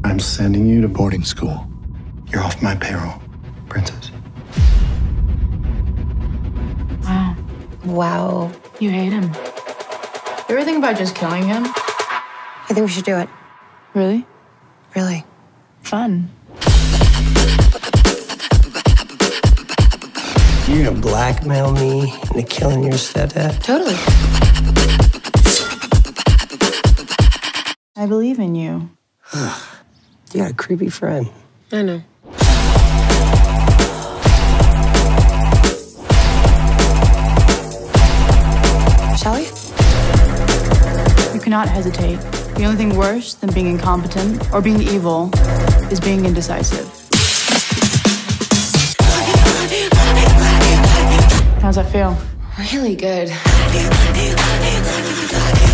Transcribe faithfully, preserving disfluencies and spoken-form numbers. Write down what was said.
I'm sending you to boarding school. You're off my payroll, princess. Wow. Wow. You hate him. You ever think about just killing him? I think we should do it. Really? Really. Fun. You're gonna blackmail me into killing your stepdad? Totally. I believe in you. You got a creepy friend. I know. Shall we? You cannot hesitate. The only thing worse than being incompetent or being evil is being indecisive. How's that feel? Really good.